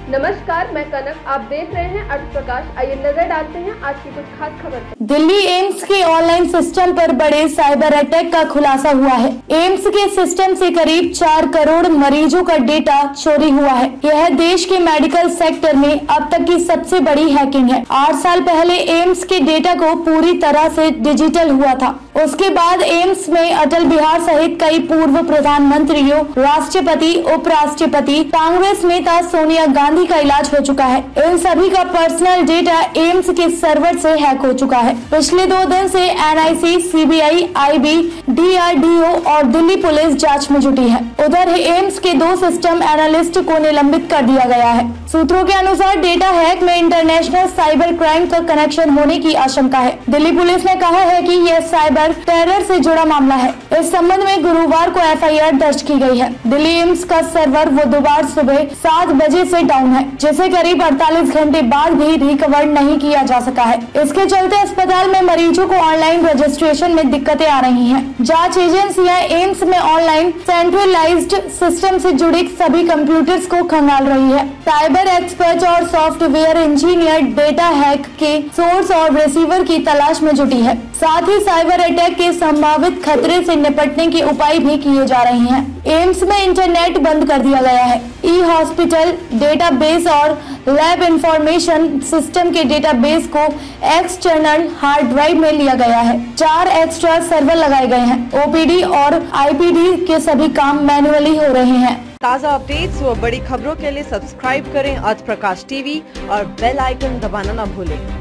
नमस्कार, मैं कनक। आप देख रहे हैं अर्थ प्रकाश। आइए नजर डालते हैं आज की कुछ खास खबर पर। दिल्ली एम्स के ऑनलाइन सिस्टम पर बड़े साइबर अटैक का खुलासा हुआ है। एम्स के सिस्टम से करीब 4 करोड़ मरीजों का डेटा चोरी हुआ है। यह देश के मेडिकल सेक्टर में अब तक की सबसे बड़ी हैकिंग है। 8 साल पहले एम्स के डेटा को पूरी तरह से डिजिटल हुआ था। उसके बाद एम्स में अटल बिहारी सहित कई पूर्व प्रधानमंत्रियों, राष्ट्रपति, उपराष्ट्रपति, कांग्रेस नेता सोनिया गांधी का इलाज हो चुका है। इन सभी का पर्सनल डेटा एम्स के सर्वर से हैक हो चुका है। पिछले 2 दिन से एनआईसी, सीबीआई, आईबी, डीआरडीओ और दिल्ली पुलिस जांच में जुटी है। उधर एम्स के 2 सिस्टम एनालिस्ट को निलंबित कर दिया गया है। सूत्रों के अनुसार डेटा हैक में इंटरनेशनल साइबर क्राइम का कनेक्शन होने की आशंका है। दिल्ली पुलिस ने कहा है कि यह साइबर टेरर से जुड़ा मामला है। इस संबंध में गुरुवार को एफआईआर दर्ज की गई है। दिल्ली एम्स का सर्वर बुधवार सुबह 7 बजे से डाउन है, जिसे करीब 48 घंटे बाद भी रिकवर नहीं किया जा सका है। इसके चलते अस्पताल में मरीजों को ऑनलाइन रजिस्ट्रेशन में दिक्कतें आ रही हैं। जांच एजेंसियां एम्स में ऑनलाइन सेंट्रलाइज्ड सिस्टम से जुड़े सभी कंप्यूटर्स को खंगाल रही है। साइबर एक्सपर्ट और सॉफ्टवेयर इंजीनियर डेटा हैक के सोर्स और रिसीवर की तलाश में जुटी है। साथ ही साइबर अटैक के संभावित खतरे से निपटने के उपाय भी किए जा रहे हैं। एम्स में इंटरनेट बंद कर दिया गया है। ई हॉस्पिटल डेटाबेस और लैब इंफॉर्मेशन सिस्टम के डेटाबेस को एक्सटर्नल हार्ड ड्राइव में लिया गया है। 4 एक्स्ट्रा सर्वर लगाए गए हैं। ओपीडी और आईपीडी के सभी काम मैन्युअली हो रहे हैं। ताज़ा अपडेट्स व बड़ी खबरों के लिए सब्सक्राइब करें अर्थ प्रकाश टीवी और बेल आइकन दबाना न भूलें।